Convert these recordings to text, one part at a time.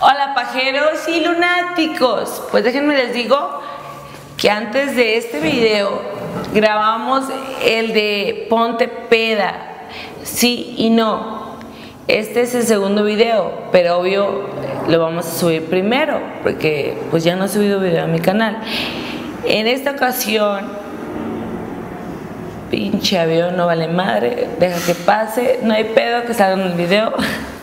Hola pajeros y lunáticos, pues déjenme les digo que antes de este video grabamos el de Ponte Peda, sí y no. Este es el segundo video, pero obvio lo vamos a subir primero porque pues ya no he subido video a mi canal. En esta ocasión, pinche avión no vale madre, deja que pase, no hay pedo que salga en el video.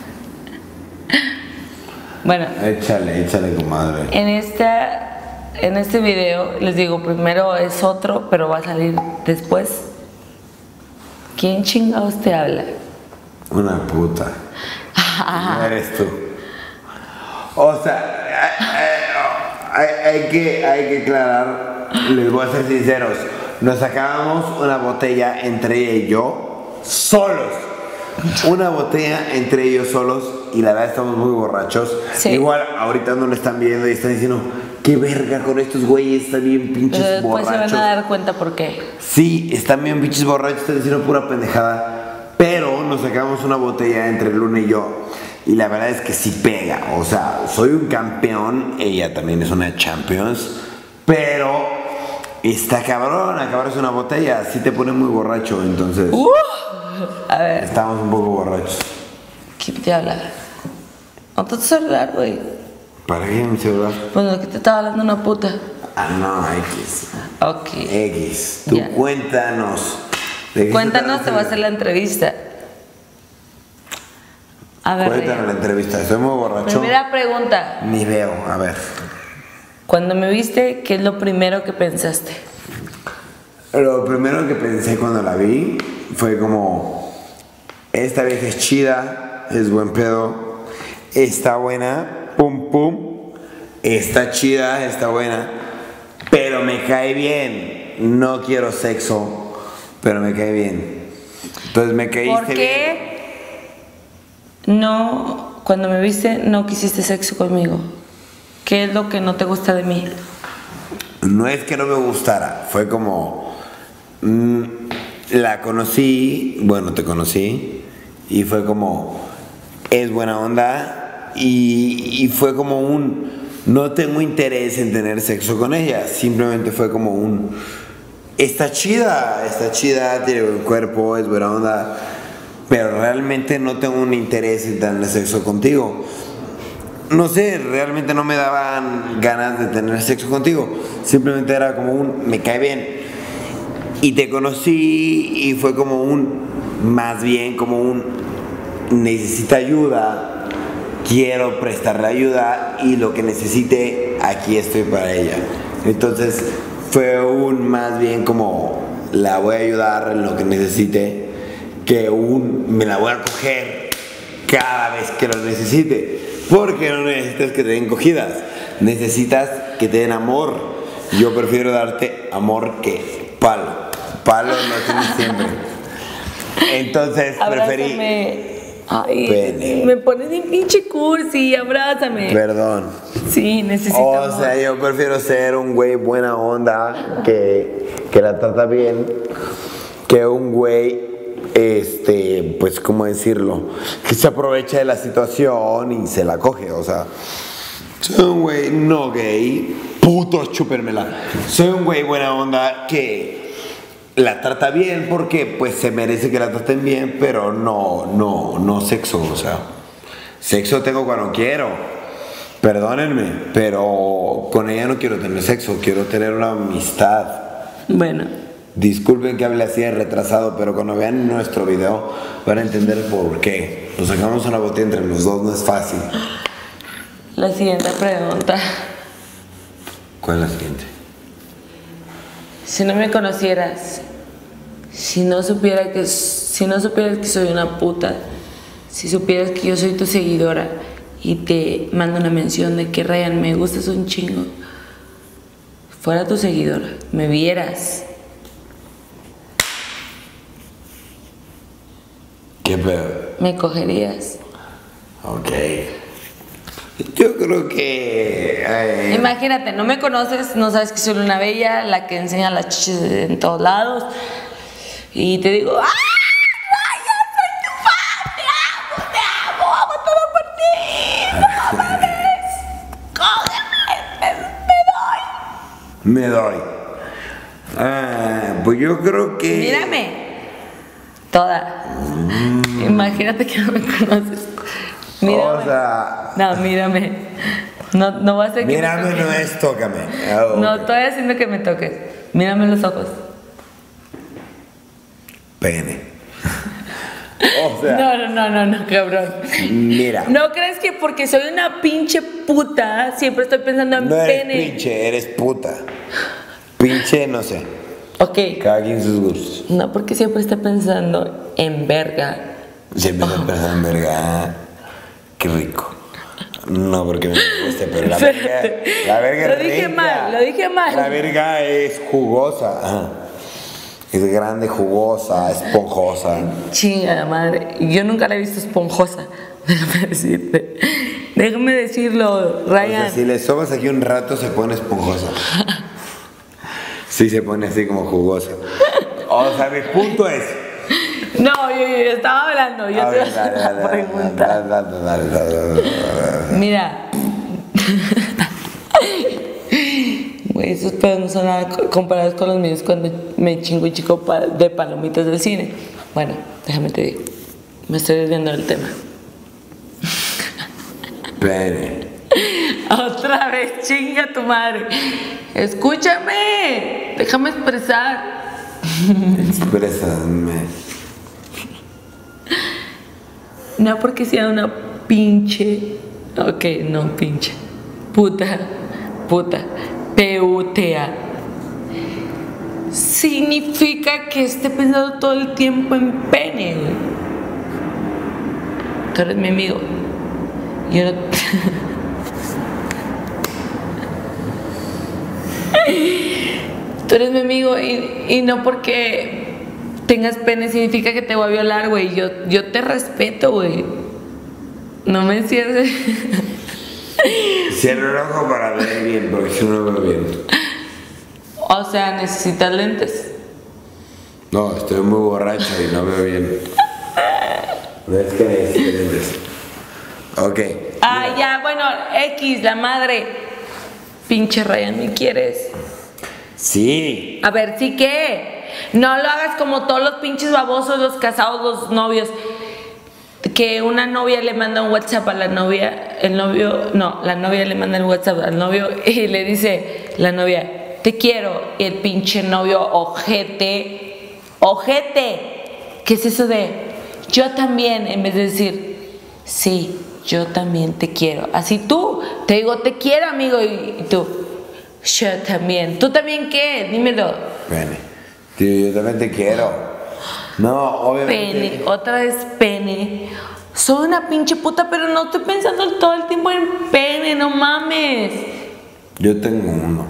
Bueno, échale, comadre. En este video les digo, primero es otro, pero va a salir después. ¿Quién chingados te habla? Una puta. No eres tú. O sea, hay que aclarar, les voy a ser sinceros. Nos sacábamos una botella entre ella y yo, solos. Una botella entre ellos solos y la verdad estamos muy borrachos. Sí. Igual ahorita no lo están viendo y están diciendo, qué verga con estos güeyes, están bien pinches Pero después borrachos. se van a dar cuenta por qué. Sí, están bien pinches borrachos, están diciendo pura pendejada. Pero nos sacamos una botella entre Luna y yo y la verdad es que sí pega. O sea, soy un campeón, ella también es una Champions, pero está cabrón, acabarse una botella, sí te pone muy borracho, entonces... A ver. Estamos un poco borrachos. ¿Quién te habla? No te celular, güey. ¿Para qué mi celular? Pues que te estaba hablando una puta. Ah, no, X. Ok. X. Tú Ya. cuéntanos. Cuéntanos, te voy a hacer la entrevista. A ver. Cuéntanos la entrevista. Soy muy borracho. Primera pregunta. Ni veo, a ver. Cuando me viste, ¿qué es lo primero que pensaste? Lo primero que pensé cuando la vi fue como, esta vieja es chida, es buen pedo, está buena, pum pum, está chida, está buena, pero me cae bien, no quiero sexo, pero me cae bien. Entonces me caíste ¿Por qué no, cuando me viste, no quisiste sexo conmigo? ¿Qué es lo que no te gusta de mí? No es que no me gustara, fue como... la conocí, bueno, te conocí y fue como, es buena onda y fue como un, no tengo interés en tener sexo con ella, simplemente fue como un, está chida, tiene buen cuerpo, es buena onda, pero realmente no tengo un interés en tener sexo contigo. No sé, realmente no me daban ganas de tener sexo contigo, simplemente era como un, me cae bien. Y te conocí y fue como un, más bien como un, necesita ayuda, quiero prestarle ayuda y lo que necesite, aquí estoy para ella. Entonces fue un, más bien como, la voy a ayudar en lo que necesite, que un, me la voy a coger cada vez que lo necesite. Porque no necesitas que te den cogidas, necesitas que te den amor. Yo prefiero darte amor que palo. Palo no tienes siempre. Entonces preferí. Ay, pene. me pones bien pinche cursi, abrázame. Perdón. Sí, necesito O amor. sea, yo prefiero ser un güey buena onda que la trata bien, que un güey, pues, ¿cómo decirlo? Que se aprovecha de la situación y se la coge, o sea. Soy un güey no gay, putos chúpermela. Soy un güey buena onda que la trata bien porque pues se merece que la traten bien, pero no sexo, o sea, sexo tengo cuando quiero, perdónenme, pero con ella no quiero tener sexo, quiero tener una amistad. Bueno. Disculpen que hable así de retrasado, pero cuando vean nuestro video van a entender por qué. Nos sacamos una botella entre los dos, no es fácil. La siguiente pregunta. ¿Cuál es la siguiente? Si no me conocieras, si no supieras que soy una puta, si supieras que yo soy tu seguidora y te mando una mención de que Ryan me gustas un chingo, fuera tu seguidora, me vieras, ¿Qué pedo? me cogerías. Ok. Yo creo que... Imagínate, no me conoces, no sabes que soy una bella, la que enseña las chichis en todos lados. Y te digo, ¡ah! ¡Ryan, soy tu fan! ¡Te amo! ¡Te amo! ¡Hago todo por ti! ¡No mames! me doy. Pues yo creo que... Mírame. Toda. Imagínate que no me conoces. Mírame. O sea... No, mírame. No va a ser que mírame no es tócame. No, Okay. estoy haciendo que me toques. Mírame los ojos. Pene. O sea... No, cabrón. Mira. ¿No crees que porque soy una pinche puta siempre estoy pensando en No eres pene? pinche, eres puta. Pinche, no sé. Ok. Cada quien sus gustos. No porque siempre estoy pensando en verga. Siempre se empieza en verga. Qué rico. No porque me guste, pero la verga Lo es dije rica. mal, lo dije mal. La verga es jugosa. Ajá. Es grande, jugosa, esponjosa. Chinga madre. Yo nunca la he visto esponjosa. Déjame decirte. Déjame decirlo, O Ryan. sea, si le sobas aquí un rato se pone esponjosa. Sí, se pone así como jugosa. O sea, mi punto es... No, yo estaba hablando. Yo A te ver, voy a hacer una pregunta. dale. Mira. Güey, esos pedos no son nada comparados con los míos cuando me chingo un chico de palomitas del cine. Bueno, déjame te digo. Me estoy desviando del tema. Pene. Otra vez, chinga tu madre. Escúchame. Déjame expresar. Exprésame. No porque sea una pinche. Ok, no, pinche. Puta. P-U-T-A. Significa que esté pensando todo el tiempo en pene, güey. Tú eres mi amigo. Yo no. Tú eres mi amigo y no porque tengas pene significa que te voy a violar, güey. Yo te respeto, güey. No me cierres. Cierro el ojo para ver bien, porque si no veo bien. O sea, necesitas lentes. No, estoy muy borracho y no veo bien. No es que necesites. Ok. Ah, ya, bueno, X, la madre. Pinche Ryan, ¿me quieres? Sí. A ver, ¿sí qué? No lo hagas como todos los pinches babosos, los casados, los novios. Que una novia le manda un WhatsApp a la novia, la novia le manda el WhatsApp al novio y le dice la novia, te quiero. Y el pinche novio, ojete, ¿qué es eso de yo también? En vez de decir, sí, yo también te quiero. Así tú, te digo, te quiero, amigo, y tú, yo también. ¿Tú también qué? Dímelo. Pene. Tío, yo también te quiero. No, obviamente. Pene, otra vez pene. Soy una pinche puta, pero no estoy pensando todo el tiempo en pene, no mames. Yo tengo uno.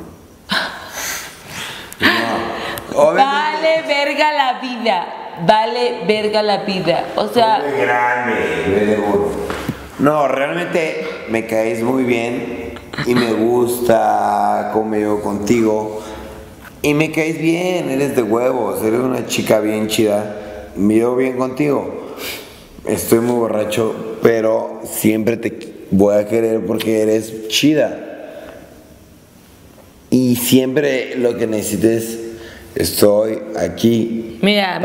No, Vale verga la vida. Vale verga la vida. O sea, muy grande, yo de uno. No, realmente me caes muy bien y me gusta cómo me llevo contigo. Y me caes bien, eres de huevos, eres una chica bien chida. Me llevo bien contigo. Estoy muy borracho, pero siempre te voy a querer porque eres chida. Y siempre lo que necesites, estoy aquí. mira.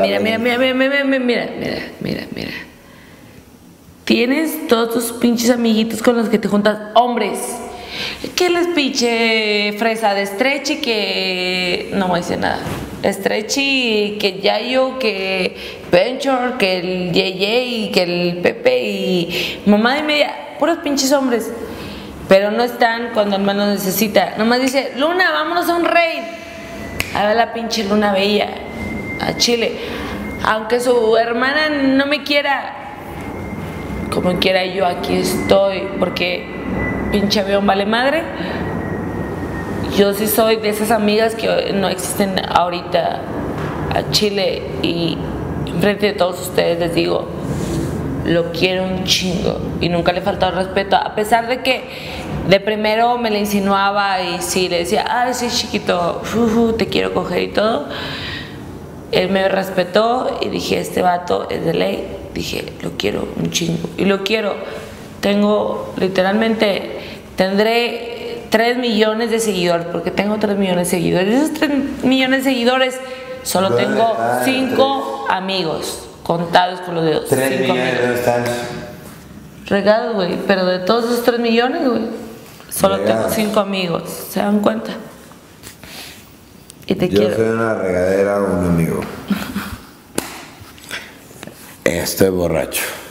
Tienes todos tus pinches amiguitos con los que te juntas, hombres. ¿Qué les pinche fresa de Stretchy que no voy a decir nada? Stretchy, que Yayo, que Venture, que el Yeye, que el Pepe y mamá de media, puros pinches hombres. Pero no están cuando el hermano necesita. Nomás dice, Luna, vámonos a un raid. A ver la pinche Luna Bella, a Chile. Aunque su hermana no me quiera, como quiera yo aquí estoy, porque pinche avión vale madre. Yo sí soy de esas amigas que no existen ahorita a Chile y enfrente de todos ustedes les digo, lo quiero un chingo y nunca le he faltado respeto, a pesar de que de primero me le insinuaba y sí le decía, ay sí chiquito, te quiero coger y todo. Él me respetó y dije, este vato es de ley. Dije, lo quiero un chingo y lo quiero. Tengo literalmente, tendré 3 millones de seguidores, porque tengo 3 millones de seguidores. De esos 3 millones de seguidores, solo tengo 5 amigos, contados con los dedos. 3 millones de están regados, güey, pero de todos esos 3 millones, güey, solo regados. tengo 5 amigos, ¿se dan cuenta? Y te Yo quiero. soy una regadera o un amigo. Estoy borracho.